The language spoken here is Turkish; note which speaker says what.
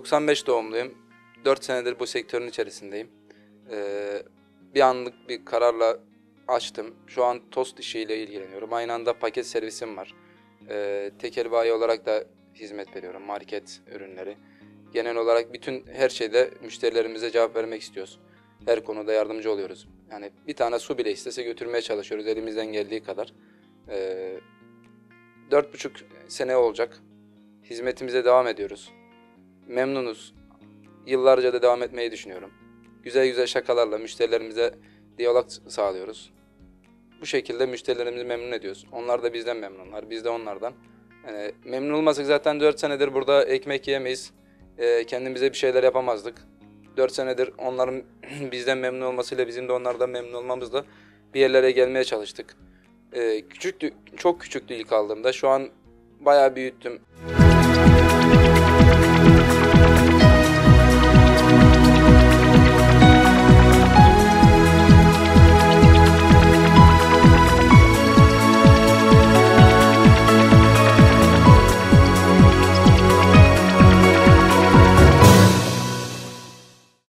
Speaker 1: 95 doğumluyum. 4 senedir bu sektörün içerisindeyim. Bir anlık bir kararla açtım. Şu an tost işiyle ilgileniyorum. Aynı anda paket servisim var. Tekel bayi olarak da hizmet veriyorum. Market ürünleri. Genel olarak bütün her şeyde müşterilerimize cevap vermek istiyoruz. Her konuda yardımcı oluyoruz. Yani bir tane su bile istese götürmeye çalışıyoruz elimizden geldiği kadar. 4,5 sene olacak. Hizmetimize devam ediyoruz. Memnunuz. Yıllarca da devam etmeyi düşünüyorum. Güzel güzel şakalarla müşterilerimize diyalog sağlıyoruz. Bu şekilde müşterilerimizi memnun ediyoruz. Onlar da bizden memnunlar, biz de onlardan. Yani memnun olmasak zaten 4 senedir burada ekmek yemeyiz. Kendimize bir şeyler yapamazdık. 4 senedir onların bizden memnun olmasıyla bizim de onlardan memnun olmamızla bir yerlere gelmeye çalıştık. Küçüktü, çok küçüktü ilk aldığımda. Şu an bayağı büyüttüm.